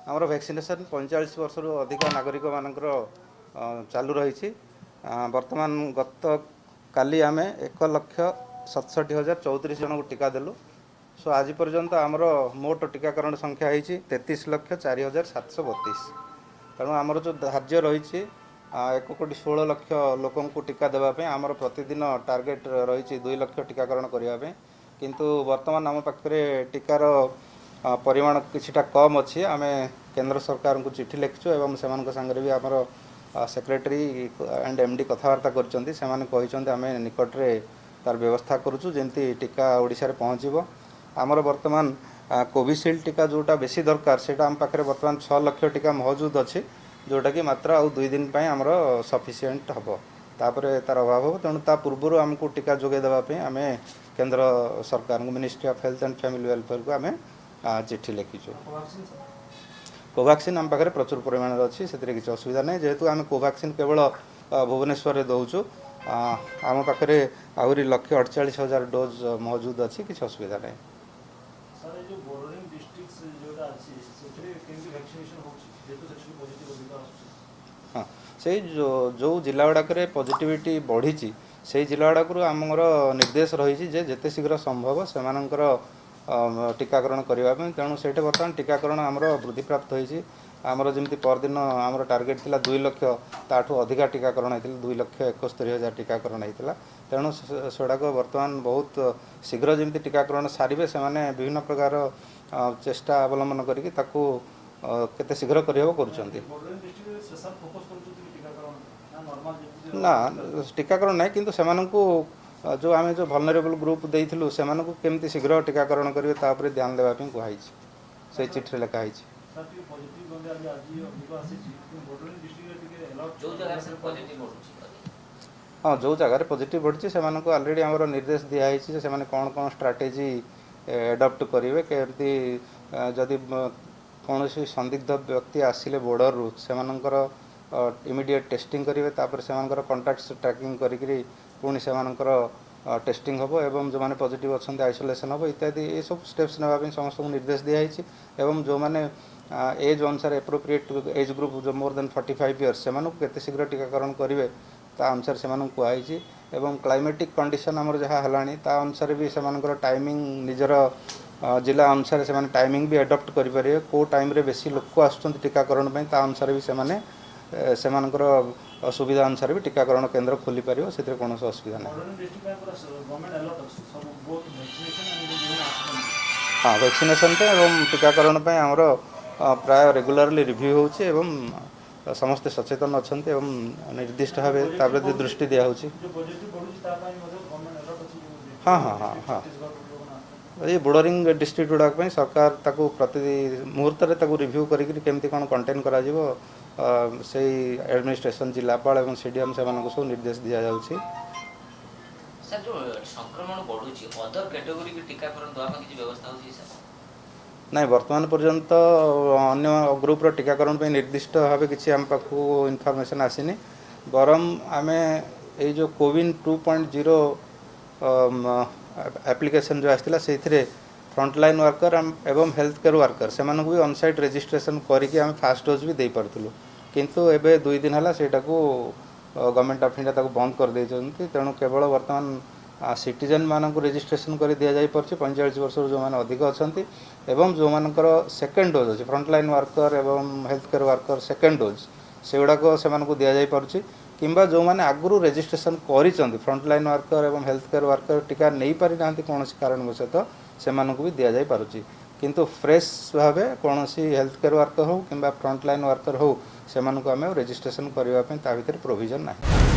आमर वैक्सीनेशन 45 वर्ष अधिक नागरिक मानकर चालू रही। वर्तमान गत काली आम 1,67,034 जन को टीका देलु। सो आज पर्यंत आमर मोट टीकाकरण संख्या है 33,04,732। तेणु आमर जो धार्य रही 1,16,00,000 लोक टीका देवाई आमर प्रतिदिन टार्गेट रही 2 लाख टीकाकरण करने। किंतु वर्तमान आम पाखे टीकार परिमाण किछिटा कम अच्छी। आम केंद्र सरकार को चिठी लिखिचु एवं से भी आमर सेक्रेटरी एंड एमडी कथबार्ता कर आम निकट में तार व्यवस्था करुचु जमती टीका ओडिशा रे पहुँचब। आमर वर्तमान कोविशील्ड टीका जोटा बेसी दरकार से आम पाखे वर्तमान 6 लाख टीका मौजूद अच्छी, जोटा कि मात्र आउ 2 दिन आमर सफिसीयंट हम तापर तार अभाव हो। तेणु ता पूर्व आमको टीका जोगे देवाई आम केंद्र सरकार ministry of health and family welfare को आम चिठी लिखिचु। कोवैक्सीन आम पाखे प्रचुर परिमाण अच्छी, से किसी असुविधा नहीं। जेहेतु आम कोवैक्सीन केवल भुवनेश्वर में दौचु, आम पाखे आहरी 1,48,000 डोज मौजूद अच्छी, किसी असुविधा नहीं। हाँ, से जो जिला गुड़ाक पॉजिटिविटी बढ़ी से जिला गुड़ाक आमर निर्देश रही जेते शीघ्र संभव से टीकाकरण करने। तेणु से बर्तमान टीकाकरण आमर वृद्धि प्राप्त होती। आमर जमी परदिन आमर टार्गेट थिला 2 लाख, ताठू अधिका टीकाकरण होता 2,71,000 टीकाकरण होता। तेणु सेगुड़ाक बर्तमान बहुत शीघ्र जमी टीकाकरण सारे से विभिन्न प्रकार चेष्टा अवलंबन करके शीघ्र करहब कर ना टीकाकरण ना, किंतु से जो आम जो भलनरेबल ग्रुप देइथिलु से केमती शीघ्र टीकाकरण करेंगे तापर ध्यान देवाई कहुई से चिठी लिखाई। हाँ, जो जगार पॉजिटिव बढ़ी से ऑलरेडी आमर निर्देश दिखाई से कौन कौन स्ट्राटेजी एडप्ट करेंगे, केमती जदि कौन संदिग्ध व्यक्ति आसिले बॉर्डर रु से इमिडिएट टेस्टिंग करेंगे, तापर से कॉन्टैक्ट्स ट्रैकिंग करी पुणी से टेस्टिंग हम एवं जो मैंने पॉजिटिव अच्छा आइसोलेशन हम इत्यादि ये सब स्टेप्स नापी समस्त निर्देश दिखाई। एवं जो मैंने एज अनुसार एप्रोप्रिएट एज ग्रुप जो मोर देन 45 इयर्स से शीघ्र टीकाकरण करेंगे ता अनुसार से कहुई। एवं क्लाइमेटिक कंडीशन आमर जहाँ है ता अनुसार भी से टाइमिंग निजर जिला अनुसार से टाइमिंग भी एडप्ट करेंगे। कौ टाइम रे बेसी लोक आसुँच टीकाकरण ता अनुसार भी से सुविधा अनुसार भी टीकाकरण केंद्र खोली पार से कौन असुविधा नहीं। हाँ, वैक्सीनेशन एवं टीकाकरण आमर प्राय रेगुलरली रिव्यू होची एवं समस्ते सचेतन अच्छा एवं निर्दिष्ट भाव दृष्टि दिया होची। हाँ हाँ हाँ हाँ, ये बॉर्डरिंग डिस्ट्रिक्ट गुड़ाक सरकार ताकू प्रति मुहूर्त रिव्यू करमती कौन कंटेन करा से एडमिनिस्ट्रेशन जिलापाल और सीडीएम से सब निर्देश दि जाउछि। सर, जो संक्रमण बढ़ुछि अदर कैटेगरी के टीकाकरण द्वारा किसी व्यवस्था होछि सर? नहीं, वर्तमान पर्यंत अन्य ग्रुप टीकाकरण पे निर्दिष्ट भाव किसी आम पाखु इनफॉरमेशन आसीनी। बरम आम ये जो कोविन 2.0 एप्लिकेशन जो आसाला से फ्रंटलाइन वर्कर एवं हेल्थ केयर वर्कर से भी ऑनसाइट रजिस्ट्रेशन करके आम फास्ट डोज भी दे पार्थुलु, किंतु एबे 2 दिन है सेटा को गवर्नमेंट ऑफ इंडिया बंद कर देइछन्ती। तेणु केवल वर्तमान सिटीजन मानक रजिस्ट्रेशन कर दि जाई परछि 45 वर्ष जो माने अधिक अछंती एवं जो मानकर सेकेंड डोज अछि फ्रंटलाइन वर्कर एवं health care worker second dose सेगुड़ाक से दि जाई परछि। किंबा जो माने आगुरु रजिस्ट्रेशन करिसंती फ्रंटलाइन वर्कर एवं हेल्थ केयर वर्कर टीका नहीं पारि नांती कोनोसी कारणवशत से भी दि जाई पारुछि। किंतु फ्रेश भावे कोनोसी हेल्थ केयर वर्कर हो किंबा फ्रंटलाइन वर्कर हो से आम रजिस्ट्रेशन करने ता भीतर प्रोविजन नहीं।